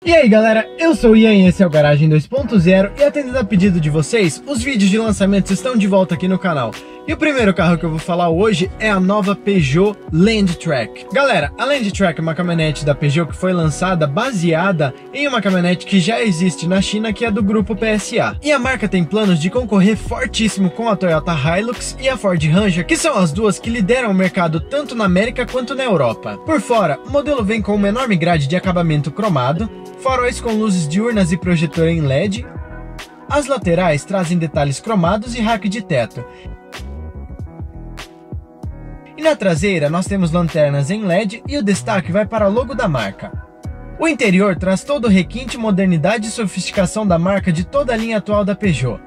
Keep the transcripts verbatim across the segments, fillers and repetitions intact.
E aí galera, eu sou o Ian e esse é o Garagem dois ponto zero e atendendo a pedido de vocês, os vídeos de lançamentos estão de volta aqui no canal. E o primeiro carro que eu vou falar hoje é a nova Peugeot Landtrek. Galera, a Landtrek é uma caminhonete da Peugeot que foi lançada baseada em uma caminhonete que já existe na China, que é do grupo P S A. E a marca tem planos de concorrer fortíssimo com a Toyota Hilux e a Ford Ranger, que são as duas que lideram o mercado tanto na América quanto na Europa. Por fora, o modelo vem com uma enorme grade de acabamento cromado, faróis com luzes diurnas e projetor em L E D. As laterais trazem detalhes cromados e rack de teto. E na traseira nós temos lanternas em L E D e o destaque vai para o logo da marca. O interior traz todo o requinte, modernidade e sofisticação da marca de toda a linha atual da Peugeot.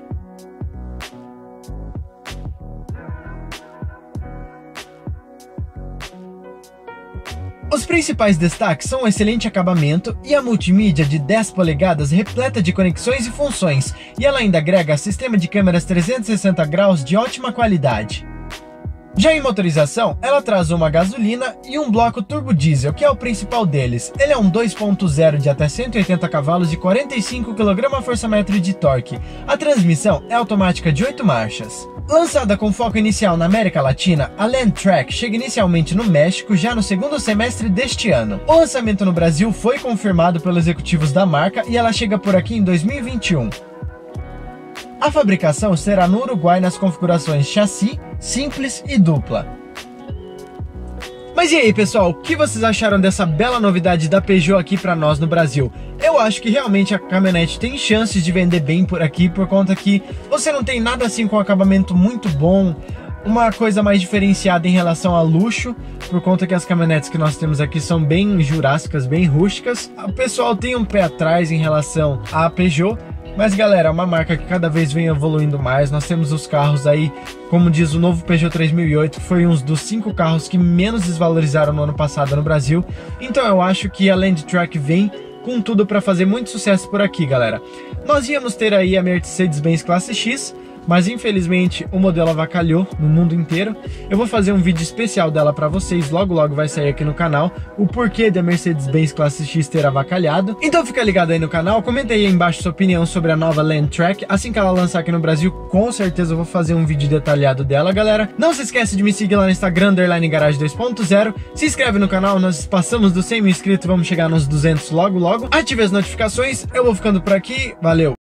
Os principais destaques são o excelente acabamento e a multimídia de dez polegadas repleta de conexões e funções, e ela ainda agrega sistema de câmeras trezentos e sessenta graus de ótima qualidade. Já em motorização, ela traz uma gasolina e um bloco turbo diesel, que é o principal deles. Ele é um dois ponto zero de até cento e oitenta cavalos de quarenta e cinco quilograma-força-metro de torque. A transmissão é automática de oito marchas. Lançada com foco inicial na América Latina, a Landtrek chega inicialmente no México já no segundo semestre deste ano. O lançamento no Brasil foi confirmado pelos executivos da marca e ela chega por aqui em dois mil e vinte e um. A fabricação será no Uruguai nas configurações chassi, simples e dupla. Mas e aí pessoal, o que vocês acharam dessa bela novidade da Peugeot aqui para nós no Brasil? Eu acho que realmente a caminhonete tem chances de vender bem por aqui, por conta que você não tem nada assim com acabamento muito bom, uma coisa mais diferenciada em relação a luxo, por conta que as caminhonetes que nós temos aqui são bem jurássicas, bem rústicas. O pessoal tem um pé atrás em relação à Peugeot, mas galera, é uma marca que cada vez vem evoluindo mais. Nós temos os carros aí, como diz o novo Peugeot três mil e oito, que foi um dos cinco carros que menos desvalorizaram no ano passado no Brasil. Então eu acho que a Landtrek vem com tudo para fazer muito sucesso por aqui, galera. Nós íamos ter aí a Mercedes-Benz Classe X, mas infelizmente o modelo avacalhou no mundo inteiro. Eu vou fazer um vídeo especial dela para vocês, logo logo vai sair aqui no canal, o porquê da Mercedes-Benz Classe X ter avacalhado. Então fica ligado aí no canal, comenta aí embaixo sua opinião sobre a nova Landtrek. Assim que ela lançar aqui no Brasil, com certeza eu vou fazer um vídeo detalhado dela, galera. Não se esquece de me seguir lá no Instagram, underline Garagem dois ponto zero. Se inscreve no canal, nós passamos dos cem mil inscritos, vamos chegar nos duzentos logo logo. Ative as notificações, eu vou ficando por aqui, valeu!